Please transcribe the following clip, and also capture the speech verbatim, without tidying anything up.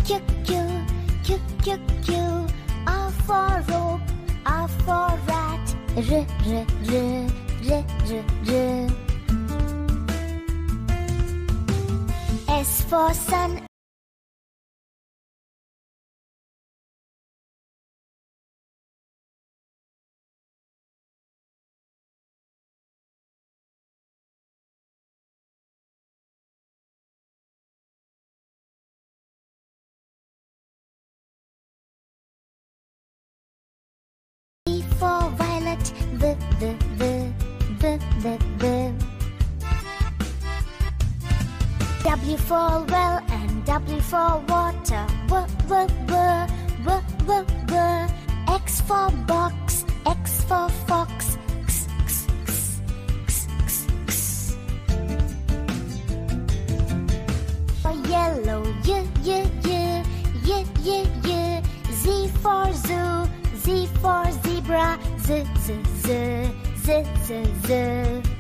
Q, Q, Q, Q, Q. R for rope, R for rat. R, R, R, R, R, R. S for sun. V for violet. V, V, V, V, V, V. W for well and W for water. W, W, W, W, W, W. X for box, X for fox. X, X, X, X, X, X. For yellow, Y, Y, Y, Y, Y, Y. Z for zoo, Z for zebra. Z, Z, Z, Z, Z, Z.